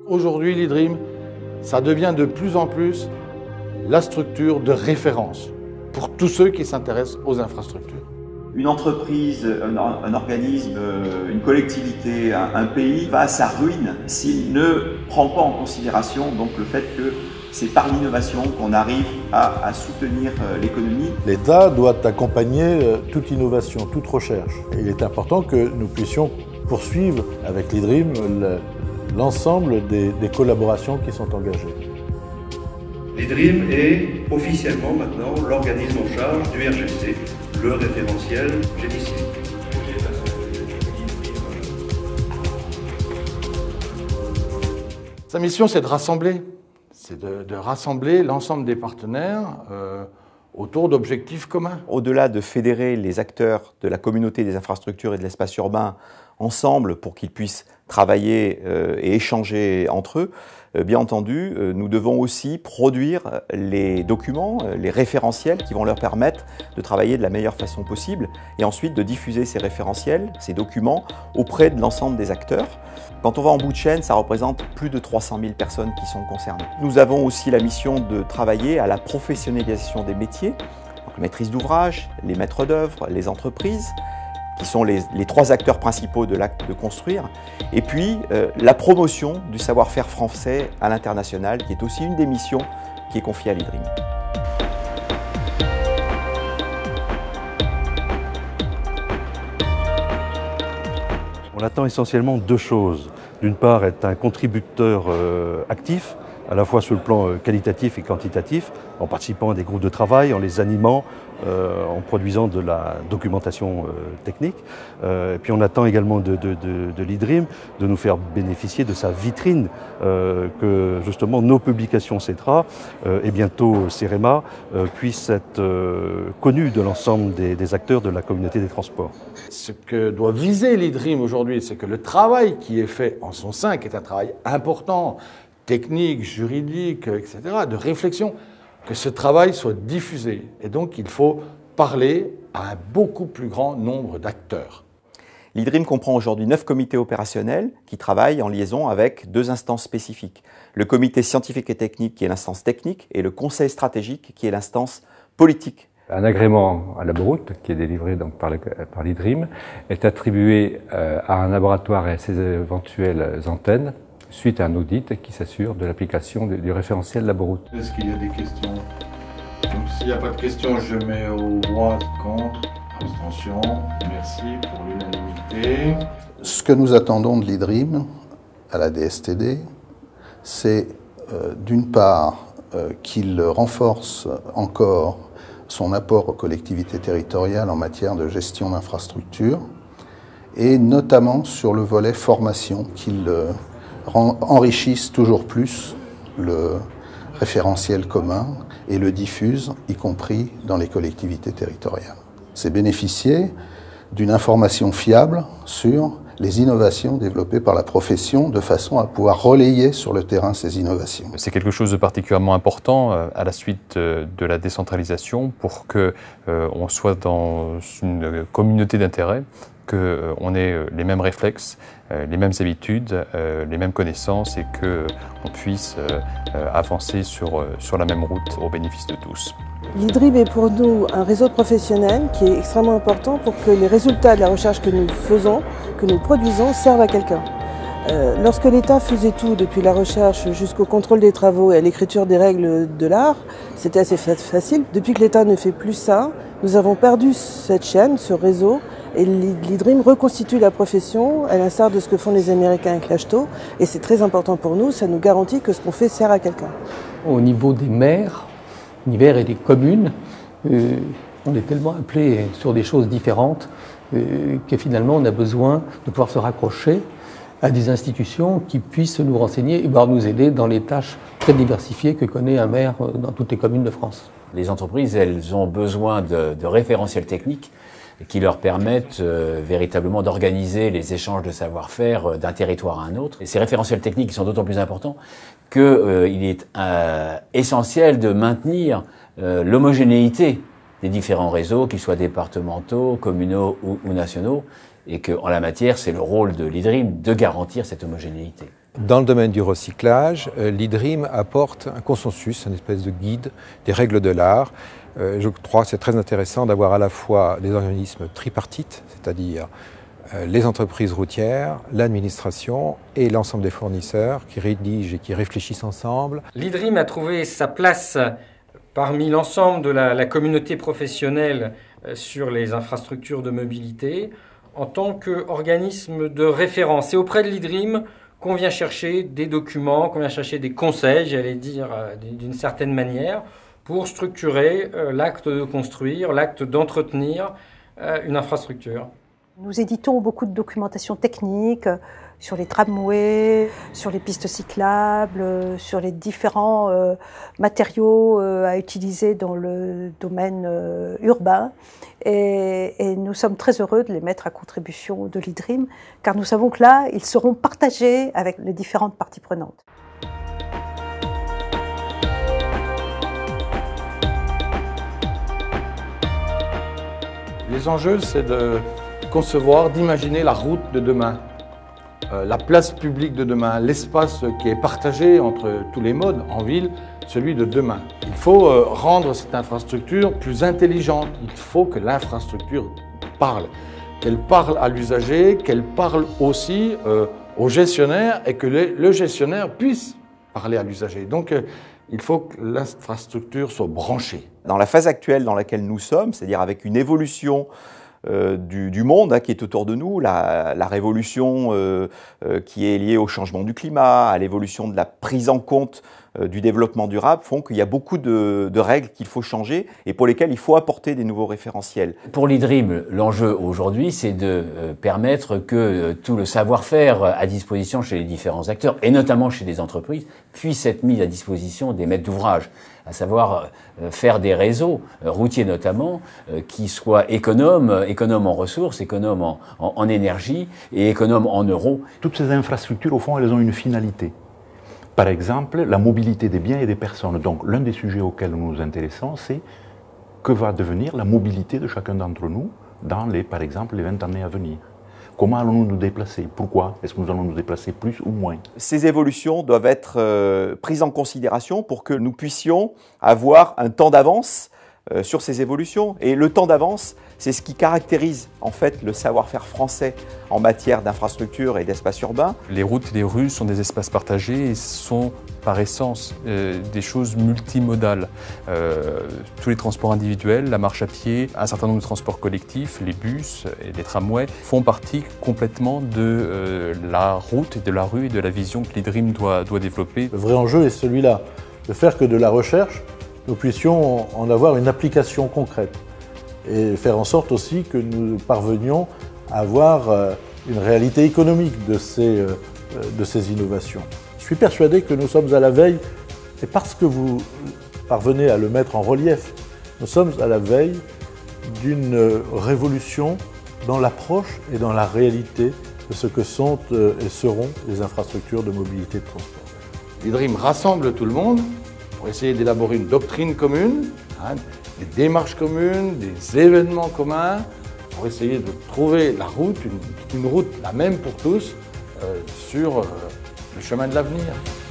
Aujourd'hui, l'e-Dream, ça devient de plus en plus la structure de référence pour tous ceux qui s'intéressent aux infrastructures. Une entreprise, un organisme, une collectivité, un pays va à sa ruine s'il ne prend pas en considération donc le fait que c'est par l'innovation qu'on arrive à soutenir l'économie. L'État doit accompagner toute innovation, toute recherche. Et il est important que nous puissions poursuivre avec l'e-Dream l'ensemble des collaborations qui sont engagées. L'e-Dream est officiellement maintenant l'organisme en charge du RGC, le référentiel génie civil. Sa mission, c'est de rassembler. C'est de rassembler l'ensemble des partenaires autour d'objectifs communs. Au-delà de fédérer les acteurs de la communauté des infrastructures et de l'espace urbain ensemble pour qu'ils puissent travailler et échanger entre eux, bien entendu, nous devons aussi produire les documents, les référentiels qui vont leur permettre de travailler de la meilleure façon possible et ensuite de diffuser ces référentiels, ces documents, auprès de l'ensemble des acteurs. Quand on va en bout de chaîne, ça représente plus de 300 000 personnes qui sont concernées. Nous avons aussi la mission de travailler à la professionnalisation des métiers, donc maîtrise d'ouvrage, les maîtres d'œuvre, les entreprises, qui sont les trois acteurs principaux de l'acte de construire, et puis la promotion du savoir-faire français à l'international, qui est aussi une des missions qui est confiée à l'e-Dream. On attend essentiellement deux choses. D'une part, être un contributeur actif, à la fois sur le plan qualitatif et quantitatif, en participant à des groupes de travail, en les animant, en produisant de la documentation technique. Et puis on attend également de l'e-Dream de nous faire bénéficier de sa vitrine, que justement nos publications CETRA et bientôt CEREMA puissent être connues de l'ensemble des acteurs de la communauté des transports. Ce que doit viser l'e-Dream aujourd'hui, c'est que le travail qui est fait en son sein, qui est un travail important, technique, juridique, etc., de réflexion, que ce travail soit diffusé. Et donc, il faut parler à un beaucoup plus grand nombre d'acteurs. L'e-Dream comprend aujourd'hui 9 comités opérationnels qui travaillent en liaison avec 2 instances spécifiques. Le comité scientifique et technique qui est l'instance technique et le conseil stratégique qui est l'instance politique. Un agrément à Laboroute, qui est délivré donc par l'e-Dream, est attribué à un laboratoire et à ses éventuelles antennes suite à un audit qui s'assure de l'application du référentiel Laboroute. Est-ce qu'il y a des questions? Donc s'il n'y a pas de questions, je mets au voix, contre, abstention. Merci pour l'unanimité. Ce que nous attendons de l'e-Dream à la DSTD, c'est d'une part qu'il renforce encore son apport aux collectivités territoriales en matière de gestion d'infrastructures et notamment sur le volet formation, qu'il enrichisse toujours plus le référentiel commun et le diffuse, y compris dans les collectivités territoriales. C'est bénéficier d'une information fiable sur les innovations développées par la profession de façon à pouvoir relayer sur le terrain ces innovations. C'est quelque chose de particulièrement important à la suite de la décentralisation pour qu'on soit dans une communauté d'intérêt, qu'on ait les mêmes réflexes, les mêmes habitudes, les mêmes connaissances et qu'on puisse avancer sur la même route au bénéfice de tous. L'e-Dream est pour nous un réseau professionnel qui est extrêmement important pour que les résultats de la recherche que nous faisons, que nous produisons, servent à quelqu'un. Lorsque l'État faisait tout, depuis la recherche jusqu'au contrôle des travaux et à l'écriture des règles de l'art, c'était assez facile. Depuis que l'État ne fait plus ça, nous avons perdu cette chaîne, ce réseau, et l'e-Dream reconstitue la profession à l'instar de ce que font les Américains avec l'ACHTO, et c'est très important pour nous, ça nous garantit que ce qu'on fait sert à quelqu'un. Au niveau des maires, et des communes, on est tellement appelés sur des choses différentes que finalement on a besoin de pouvoir se raccrocher à des institutions qui puissent nous renseigner et nous aider dans les tâches très diversifiées que connaît un maire dans toutes les communes de France. Les entreprises, elles ont besoin de référentiels techniques qui leur permettent véritablement d'organiser les échanges de savoir-faire d'un territoire à un autre. Et ces référentiels techniques sont d'autant plus importants qu'il est essentiel de maintenir l'homogénéité des différents réseaux, qu'ils soient départementaux, communaux ou nationaux, et qu'en la matière, c'est le rôle de l'e-Dream de garantir cette homogénéité. Dans le domaine du recyclage, l'IDRIM apporte un consensus, une espèce de guide des règles de l'art. Je crois que c'est très intéressant d'avoir à la fois des organismes tripartites, c'est-à-dire les entreprises routières, l'administration et l'ensemble des fournisseurs qui rédigent et qui réfléchissent ensemble. L'IDRIM a trouvé sa place parmi l'ensemble de la communauté professionnelle sur les infrastructures de mobilité en tant qu'organisme de référence. Et auprès de l'IDRIM, qu'on vient chercher des documents, qu'on vient chercher des conseils, j'allais dire d'une certaine manière, pour structurer l'acte de construire, l'acte d'entretenir une infrastructure. Nous éditons beaucoup de documentation technique sur les tramways, sur les pistes cyclables, sur les différents matériaux à utiliser dans le domaine urbain. Et nous sommes très heureux de les mettre à contribution de l'IDRIM, car nous savons que là, ils seront partagés avec les différentes parties prenantes. Les enjeux, c'est de concevoir, d'imaginer la route de demain, la place publique de demain, l'espace qui est partagé entre tous les modes en ville, celui de demain. Il faut rendre cette infrastructure plus intelligente. Il faut que l'infrastructure parle, qu'elle parle à l'usager, qu'elle parle aussi au gestionnaire et que le gestionnaire puisse parler à l'usager. Donc il faut que l'infrastructure soit branchée. Dans la phase actuelle dans laquelle nous sommes, c'est-à-dire avec une évolution du monde qui est autour de nous, la révolution qui est liée au changement du climat, à l'évolution de la prise en compte du développement durable, font qu'il y a beaucoup de règles qu'il faut changer et pour lesquelles il faut apporter des nouveaux référentiels. Pour l'IDRIM, l'enjeu aujourd'hui, c'est de permettre que tout le savoir-faire à disposition chez les différents acteurs, et notamment chez les entreprises, puisse être mis à disposition des maîtres d'ouvrage, à savoir faire des réseaux, routiers notamment, qui soient économes en ressources, économes en énergie et économes en euros. Toutes ces infrastructures, au fond, elles ont une finalité. Par exemple, la mobilité des biens et des personnes. Donc, l'un des sujets auxquels nous nous intéressons, c'est que va devenir la mobilité de chacun d'entre nous dans, par exemple, les 20 années à venir. Comment allons-nous nous déplacer? Pourquoi? Est-ce que nous allons nous déplacer plus ou moins? Ces évolutions doivent être prises en considération pour que nous puissions avoir un temps d'avance sur ces évolutions. Et le temps d'avance, c'est ce qui caractérise en fait le savoir-faire français en matière d'infrastructures et d'espaces urbains. Les routes et les rues sont des espaces partagés et sont par essence des choses multimodales. Tous les transports individuels, la marche à pied, un certain nombre de transports collectifs, les bus et les tramways font partie complètement de la route, de la rue et de la vision que l'IDRIM doit développer. Le vrai enjeu est celui-là, de faire que de la recherche, nous puissions en avoir une application concrète et faire en sorte aussi que nous parvenions à avoir une réalité économique de ces innovations. Je suis persuadé que nous sommes à la veille, et parce que vous parvenez à le mettre en relief, nous sommes à la veille d'une révolution dans l'approche et dans la réalité de ce que sont et seront les infrastructures de mobilité et de transport. L'IDRIM rassemble tout le monde pour essayer d'élaborer une doctrine commune, des démarches communes, des événements communs, pour essayer de trouver la route, une route la même pour tous, sur le chemin de l'avenir.